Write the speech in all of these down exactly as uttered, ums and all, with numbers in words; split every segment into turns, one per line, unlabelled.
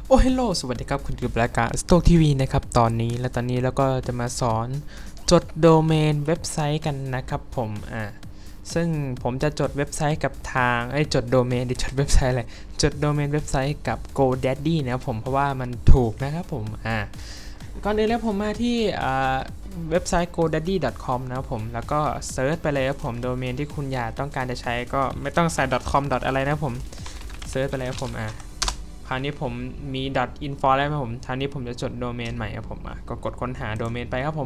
โอ้เฮลโลสวัสดีครับคุณอยู่รายการ Stock ที วี นะครับตอนนี้และตอนนี้เราก็จะมาสอนจดโดเมนเว็บไซต์กันนะครับผมอ่าซึ่งผมจะจดเว็บไซต์กับทางไอ้จดโดเมนดิจดเว็บไซต์อะไรจดโดเมนเว็บไซต์กับ GoDaddy นะครับผมเพราะว่ามันถูกนะครับผมอ่าก่อนอื่นแล้วผมมาที่อ่าเว็บไซต์ โกดัดดี้ ดอท คอม นะครับผมแล้วก็เซิร์ชไปเลยครับผมโดเมนที่คุณอยากต้องการจะใช้ก็ไม่ต้องใส่ .com อะไรนะผมเซิร์ชไปเลยครับผมอ่าคราวนี้ผมมี .info แล้วครับผมคราวนี้ผมจะจดโดเมนใหม่ครับผมอ่ะก็กดค้นหาโดเมนไปครับผม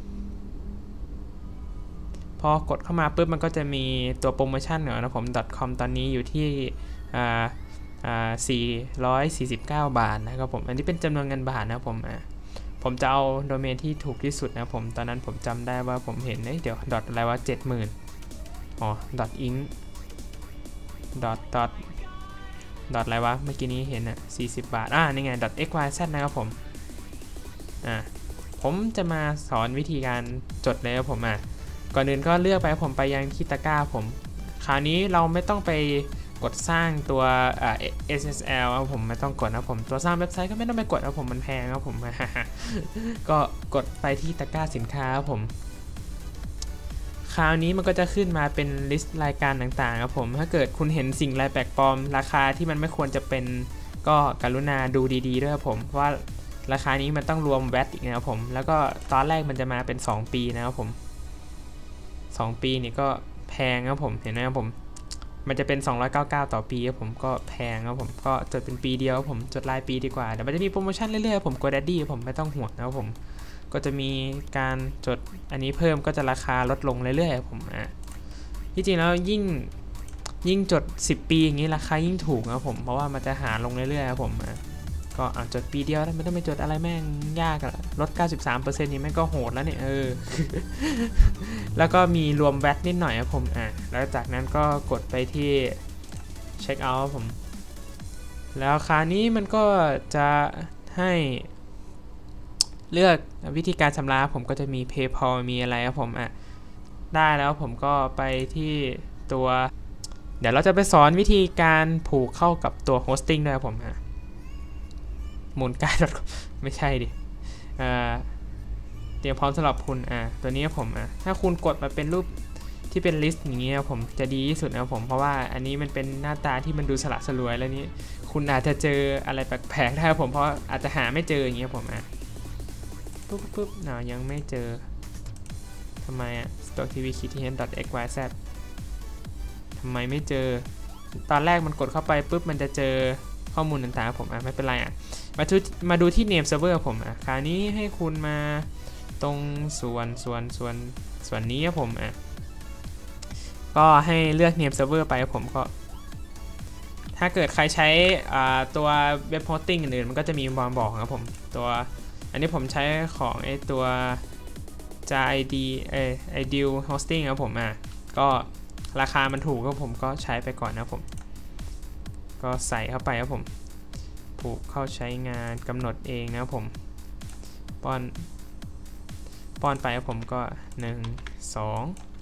พอกดเข้ามาปุ๊บมันก็จะมีตัวโปรโมชั่นเหรอนะผม .com ตอนนี้อยู่ที่อ่าอ่าสี่ร้อยสี่สิบเก้าบาทนะครับผมอันนี้เป็นจำนวนเงินบาทนะครับผมอ่ะผมจะเอาโดเมนที่ถูกที่สุดนะผมตอนนั้นผมจำได้ว่าผมเห็นเดี๋ยว อะไรวะเจ็ดหมื่นอ๋อ .inc ดอทดอทดอทอะไรวะเมื่อกี้นี้เห็นอ่ะสี่สิบบาทอ่านี่ไง .xyz นะครับผมอ่าผมจะมาสอนวิธีการจดเลยครับผมอ่ะก่อนอื่นก็เลือกไปผมไปยังที่ตะกร้าผมคราวนี้เราไม่ต้องไปกดสร้างตัวอ่า เอส เอส แอล ครับผมไม่ต้องกดนะผมตัวสร้างเว็บไซต์ก็ไม่ต้องไปกดนะผมมันแพงครับผม ก็กดไปที่ตะกร้าสินค้าครับผมคราวนี้มันก็จะขึ้นมาเป็นลิสต์รายการต่างๆครับผมถ้าเกิดคุณเห็นสิ่งรายแปลกปลอมราคาที่มันไม่ควรจะเป็นก็กรุณาดูดีๆด้วยครับผมเพราะว่าราคานี้มันต้องรวม แวต อีกนะครับผมแล้วก็ตอนแรกมันจะมาเป็นสองปีนะครับผมสองปีนี่ก็แพงครับผมเห็นไหมครับผมมันจะเป็นสองร้อยเก้าสิบเก้าต่อปีครับผมก็แพงครับผมก็จดเป็นปีเดียวครับผมจดรายปีดีกว่าเดี๋ยวมันจะมีโปรโมชั่นเรื่อยๆผม GoDaddy ผมไม่ต้องห่วงนะครับผมก็จะมีการจดอันนี้เพิ่มก็จะราคาลดลงเรื่อยๆผมอ่ะที่จริงแล้วยิ่งยิ่งจดสิบปีอย่างนี้ราคายิ่งถูกนะผมเพราะว่ามันจะหาลงเรื่อยๆครับผมอ่ะก็อ่ะจดปีเดียวแล้วไม่ต้องไปจดอะไรแม่งยากอะลด เก้าสิบสามเปอร์เซ็นต์ นี่แม่งก็โหดแล้วเนี่ยเออ แล้วก็มีรวม แวต นิดหน่อยครับผมอ่ะแล้วจากนั้นก็กดไปที่เช็คเอาท์ผมแล้วคราวนี้มันก็จะให้เลือกวิธีการชำระผมก็จะมี PayPal มีอะไรครับผมอ่ะได้แล้วผมก็ไปที่ตัวเดี๋ยวเราจะไปสอนวิธีการผูกเข้ากับตัวโฮสติ้งด้วยครับผมอ่ะมูลการ ไม่ใช่ดิอ่าเตรียมพร้อมสำหรับคุณอ่ะตัวนี้ผมอ่ะถ้าคุณกดมาเป็นรูปที่เป็นลิสต์อย่างนี้นะผมจะดีที่สุดนะผมเพราะว่าอันนี้มันเป็นหน้าตาที่มันดูสละสลวยแล้วนี้คุณอาจจะเจออะไรแปลกๆได้ครับผมเพราะอาจจะหาไม่เจออย่างเงี้ยผมอ่ะปุ๊บปุ๊บน่ายังไม่เจอทำไมอ่ะ stock ที วี คิด ที เอ็น ดอท เอ็กซ์ วาย แซด ทำไมไม่เจอตอนแรกมันกดเข้าไปปุ๊บมันจะเจอข้อมูลต่างๆผมอ่ะไม่เป็นไรอ่ะมาดูมาดูที่ name server ผมอ่ะคราวนี้ให้คุณมาตรงส่วนส่วนส่วนส่วนนี้ผมอ่ะก็ให้เลือก name server ไปผมก็ถ้าเกิดใครใช้ตัวเว็บโฮสติ้งอื่นๆมันก็จะมีมาบอกครับผมตัวอันนี้ผมใช้ของไอตัว จา ไอ ดี เออ Ideal Hosting ครับผมอ่ะก็ราคามันถูกก็ผมก็ใช้ไปก่อนนะผมก็ใส่เข้าไปครับผมผูกเข้าใช้งานกำหนดเองนะผมป้อนป้อนไปครับผมก็หนึ่ง สอง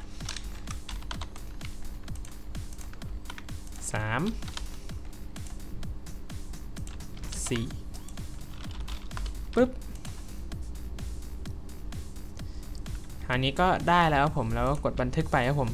สาม สี่ปึ๊บคราวนี้ก็ได้แล้วผมแล้วก็กดบันทึกไปครับผม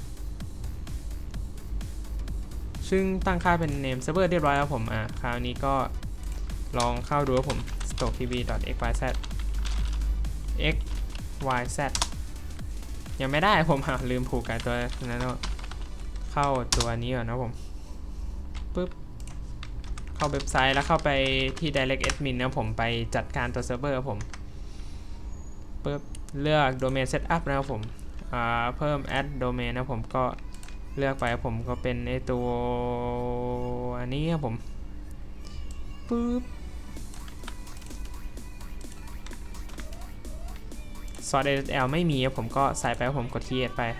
ซึ่งตั้งค่าเป็น name server เรียบร้อยแล้วผมอ่ะคราวนี้ก็ลองเข้าดูครับผม สต็อก ที วี ดอท เอ็กซ์ วาย แซด x y z ยังไม่ได้ผมอ่ะลืมผูกกับตัวนั้นเข้าตัวนี้ก่อนนะผมปึ๊บเข้าเว็บไซต์แล้วเข้าไปที่ direct admin นะผมไปจัดการตัวเซิร์ฟเวอร์ผมปึ๊บเลือก domain setup นะครับผมเพิ่ม add domain นะผมก็เลือกไปผมก็เป็นไอตัวอันนี้ครับผมปึ๊บ source เอส แอล ไม่มีผมก็ใส่ไปผมกด create ไป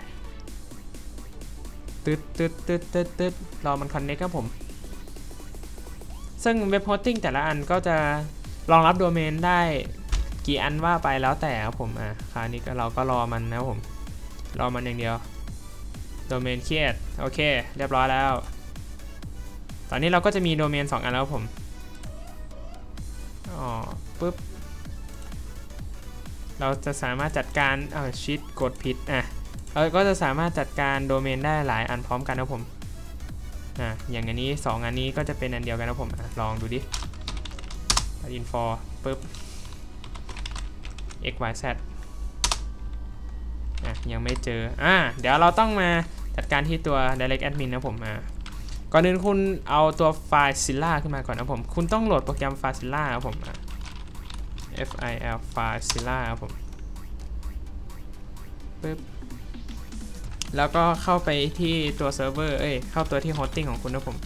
ตึ๊ดตึ๊ดตึ๊ดตึ๊ดตึ๊ดรอมัน connect ครับผมซึ่งเว็บโฮสติ้งแต่ละอันก็จะรองรับโดเมนได้กี่อันว่าไปแล้วแต่ครับผมอ่ะคราวนี้ก็เราก็รอมันนะผมรอมันอย่างเดียวโดเมนเครียดโอเคเรียบร้อยแล้วตอนนี้เราก็จะมีโดเมนสองอันแล้วผมอ๋อปุ๊บเราจะสามารถจัดการเออชิดกดผิดอ่ะเราก็จะสามารถจัดการโดเมนได้หลายอันพร้อมกันนะผมอ่ะอย่างอันนี้สองอันนี้ก็จะเป็นอันเดียวกันนะผมอ่ะลองดูดิ info ปุ๊บ x y z อ่ะยังไม่เจออ่ะเดี๋ยวเราต้องมาจัดการที่ตัว direct admin นะผมอ่ะก่อนอื่นคุณเอาตัว Filezilla ขึ้นมาก่อนนะผมคุณต้องโหลดโปรแกรม Filezilla ครับผมอ่ะ F I L Filezilla ครับผมปึ๊บแล้วก็เข้าไปที่ตัวเซิร์ฟเวอร์เอ้ยเข้าตัวที่โฮสติ้งของคุณนะผม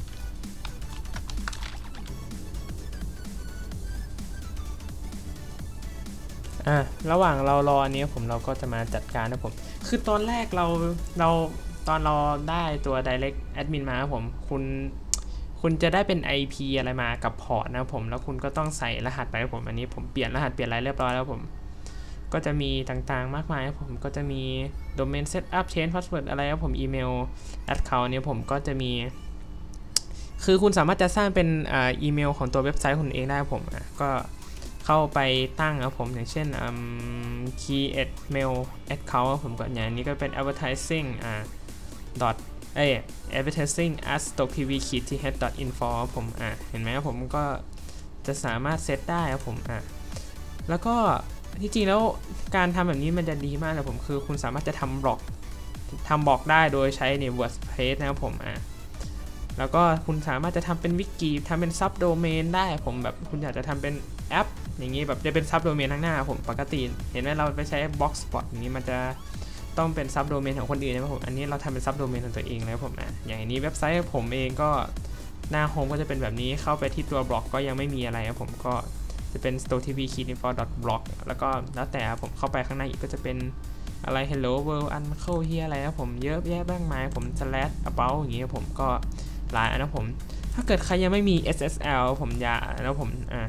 อ่ะระหว่างเรารออันนี้ผมเราก็จะมาจัดการนะผมคือตอนแรกเราเราตอนเราได้ตัว direct admin มาครับผมคุณคุณจะได้เป็น ไอ พี อะไรมากับพอร์ตนะผมแล้วคุณก็ต้องใส่รหัสไปนะผมอันนี้ผมเปลี่ยนรหัสเปลี่ยนอะไรเรียบร้อยแล้วผมก็จะมีต่างๆมากมายครับผมก็จะมี domain setup change password อะไรครับผมอีเมล account เนี่ยผมก็จะมีคือคุณสามารถจะสร้างเป็นอีเมลของตัวเว็บไซต์คุณเองได้ผมก็เข้าไปตั้งครับผมอย่างเช่น create mail account ผมก็อย่างนี้ก็เป็น advertising อ่า dot เอ้ย advertising at stokepv th dot info ผมอ่ะเห็นไหมครับผมก็จะสามารถเซตได้ครับผมอ่ะแล้วก็ที่จริงแล้วการทำแบบนี้มันจะดีมากเลยผมคือคุณสามารถจะทำบล็อกทำบล็อกได้โดยใช้ใน WordPress นะครับผมอ่ะแล้วก็คุณสามารถจะทำเป็นวิกิทำเป็นซับโดเมนได้ผมแบบคุณอยากจะทำเป็นแอปอย่างนี้แบบจะเป็นซับโดเมนข้างหน้าผมปกติเห็นไหมเราไปใช้ Blogspot อย่างนี้มันจะต้องเป็นซับโดเมนของคนอื่นนะครับผมอันนี้เราทำเป็นซับโดเมนของตัวเองเลยผมอ่ะอย่างนี้เว็บไซต์ผมเองก็หน้าโฮมก็จะเป็นแบบนี้เข้าไปที่ตัวบล็อกก็ยังไม่มีอะไรครับผมก็จะเป็น stokepv info dot blog แล้วก็แล้วแต่ผมเข้าไปข้างในอีกก็จะเป็นอะไร hello world uncle เฮียอะไรนะผมเยอะแยะมากมายผม slash about อย่างนี้ผมก็หลายนะผมถ้าเกิดใครยังไม่มี เอส เอส แอล ผมอย่าแล้วผมอ่ะ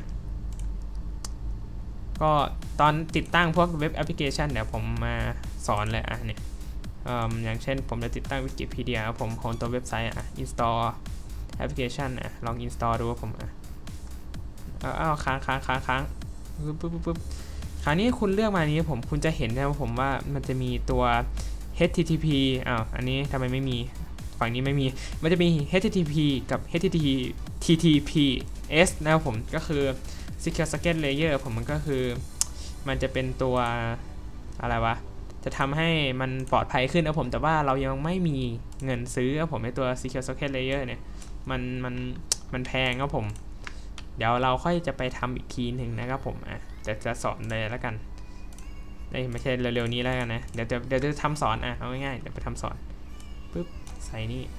ก็ตอนติดตั้งพวกเว็บแอปพลิเคชันเดี๋ยวผมมาสอนเลยอ่ะเนี่ยอย่างเช่นผมจะติดตั้ง Wikipedia ผมของตัวเว็บไซต์อ่ะ install แอปพลิเคชันอ่ะลอง install ดูผมอ่ะอ้าวค้างค้างค้างค้างปุ๊บปุ๊บปุ๊บคราวนี้คุณเลือกมานี้ผมคุณจะเห็นนะผมว่ามันจะมีตัว เอช ที ที พี อ้าวอันนี้ทำไมไม่มีฝั่งนี้ไม่มีมันจะมี เอช ที ที พี กับ เอช ที ที พี เอส นะครับผมก็คือ Secure Socket Layer ผมมันก็คือมันจะเป็นตัวอะไรวะจะทำให้มันปลอดภัยขึ้นนะผมแต่ว่าเรายังไม่มีเงินซื้อนะผมในตัว Secure Socket Layer เนี่ยมันมันมันแพงครับผมเดี๋ยวเราค่อยจะไปทำอีกทีหนึ่งนะครับผมอ่ะจะจะสอนเลยแล้วกันไม่ใช่เร็วๆนี้แล้วกันนะเดี๋ยวเดี๋ยวเดี๋ยวจะทำสอนอ่ะเอาง่ายๆเดี๋ยวไปทำสอนปึ๊บใส่นี่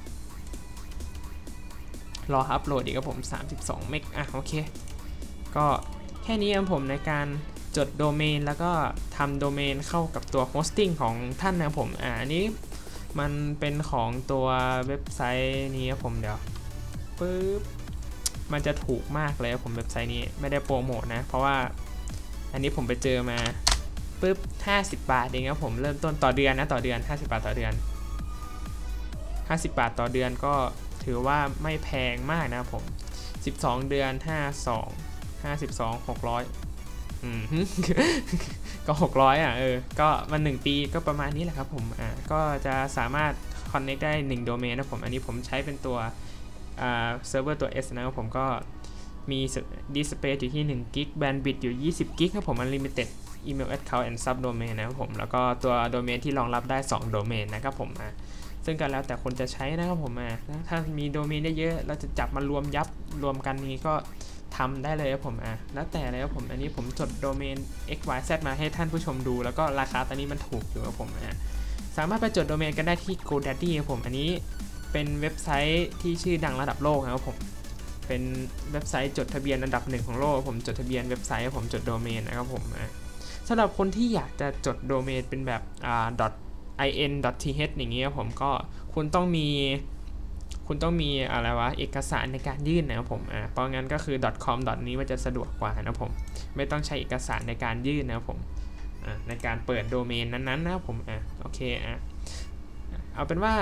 รออัพโหลดอีกครับผมสามสิบสองเมกอ่ะโอเคก็แค่นี้ครับผมในการจดโดเมนแล้วก็ทำโดเมนเข้ากับตัวโฮสติ้งของท่านนะครับผมอ่าอันนี้มันเป็นของตัวเว็บไซต์นี้ครับผมเดี๋ยวปึ๊บมันจะถูกมากเลยผมเว็บไซต์นี้ไม่ได้โปรโมทนะเพราะว่าอันนี้ผมไปเจอมาปึ๊บห้าสิบบาทเองครับผมเริ่มต้นต่อเดือนนะต่อเดือนห้าสิบบาทต่อเดือนห้าสิบบาทต่อเดือนก็ถือว่าไม่แพงมากนะผมสิบสองเดือนห้า สอง ห้าสิบสอง หกร้อยอืม ก็หกร้อยอ่ะเออก็มันหนึ่งปีก็ประมาณนี้แหละครับผมอ่าก็จะสามารถ connect ได้หนึ่งโดเมนนะผมอันนี้ผมใช้เป็นตัวอ่าเซิร์ฟเวอร์ตัว S นะครับผมก็มี disk space อยู่ที่หนึ่งกิก bandwidth อยู่ยี่สิบกิกครับผม unlimited email account and subdomain นะครับผมแล้วก็ตัวโดเมนที่รองรับได้สองโดเมนนะครับผมอ่าซึ่งก็แล้วแต่คนจะใช้นะครับผมอ่ะถ้ามีโดเมนได้เยอะเราจะจับมารวมยับรวมกันนี้ก็ทำได้เลยครับผมอ่ะแล้วแต่เลยครับผมอันนี้ผมจดโดเมน x y z มาให้ท่านผู้ชมดูแล้วก็ราคาตอนนี้มันถูกอยู่ครับผมอ่ะสามารถไปจดโดเมนกันได้ที่ GoDaddy ครับผมอันนี้เป็นเว็บไซต์ที่ชื่อดังระดับโลกนะครับผมเป็นเว็บไซต์จดทะเบียนอันดับหนึ่งของโลกผมจดทะเบียนเว็บไซต์ผมจดโดเมนนะครับผมอ่ะสำหรับคนที่อยากจะจดโดเมนเป็นแบบอ่า .in .th อย่างเงี้ยผมก็คุณต้องมีคุณต้องมีอะไรวะเอกสารในการยื่นนะครับผมอ่าเพราะงั้นก็คือ .com นี้มันจะสะดวกกว่านะผมไม่ต้องใช้เอกสารในการยื่นนะครับผมอ่าในการเปิดโดเมนนั้นๆนะครับผมอ่าโอเคอ่ะเอาเป็นว่า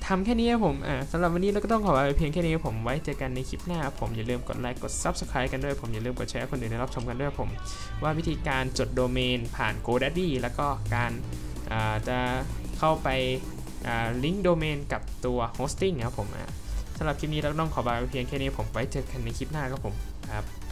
ทำแค่นี้ครับผมอ่าสำหรับวันนี้เราก็ต้องขอลาไปเพียงแค่นี้ครับผมไว้เจอกันในคลิปหน้าผมอย่าลืมกดไลค์กด ซับสไครบ์ กันด้วยผมอย่าลืมกดแชร์คนอื่นได้รับชมกันด้วยผมว่าวิธีการจดโดเมนผ่าน GoDaddy แล้วก็การจะเข้าไปลิงก์โดเมนกับตัวโฮสติ้งครับผมสำหรับคลิปนี้เราต้องขอลาไปเพียงแค่นี้ผมไว้เจอกันในคลิปหน้าครับผมครับ